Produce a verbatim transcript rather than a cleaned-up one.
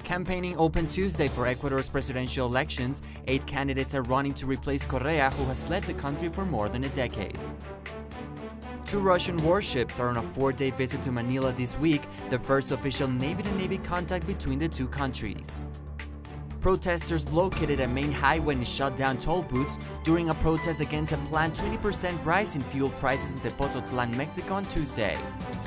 Campaigning opened Tuesday for Ecuador's presidential elections. Eight candidates are running to replace Correa, who has led the country for more than a decade. Two Russian warships are on a four-day visit to Manila this week, the first official Navy-to-Navy contact between the two countries. Protesters blockaded a main highway and shut down toll booths during a protest against a planned twenty percent rise in fuel prices in Tepoztlán, Mexico on Tuesday.